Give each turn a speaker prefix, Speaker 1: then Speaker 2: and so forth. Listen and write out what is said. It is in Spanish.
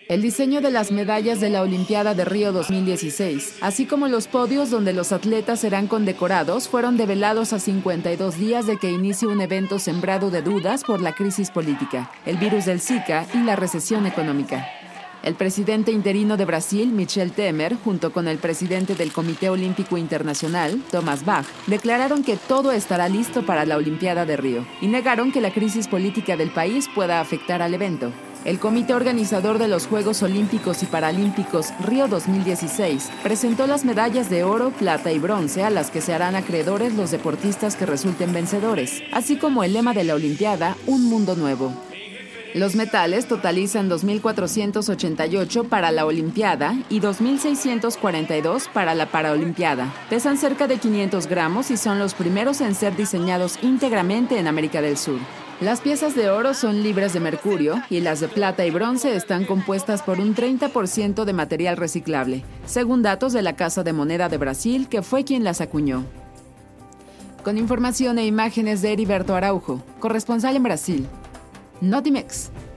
Speaker 1: El diseño de las medallas de la Olimpiada de Río 2016, así como los podios donde los atletas serán condecorados, fueron develados a 52 días de que inicie un evento sembrado de dudas por la crisis política, el virus del Zika y la recesión económica. El presidente interino de Brasil, Michel Temer, junto con el presidente del Comité Olímpico Internacional, Thomas Bach, declararon que todo estará listo para la Olimpiada de Río y negaron que la crisis política del país pueda afectar al evento. El comité organizador de los Juegos Olímpicos y Paralímpicos Río 2016 presentó las medallas de oro, plata y bronce a las que se harán acreedores los deportistas que resulten vencedores, así como el lema de la Olimpiada, Un Mundo Nuevo. Los metales totalizan 2.488 para la Olimpiada y 2.642 para la Paralimpiada. Pesan cerca de 500 gramos y son los primeros en ser diseñados íntegramente en América del Sur. Las piezas de oro son libres de mercurio y las de plata y bronce están compuestas por un 30% de material reciclable, según datos de la Casa de Moneda de Brasil, que fue quien las acuñó. Con información e imágenes de Heriberto Araujo, corresponsal en Brasil. Notimex.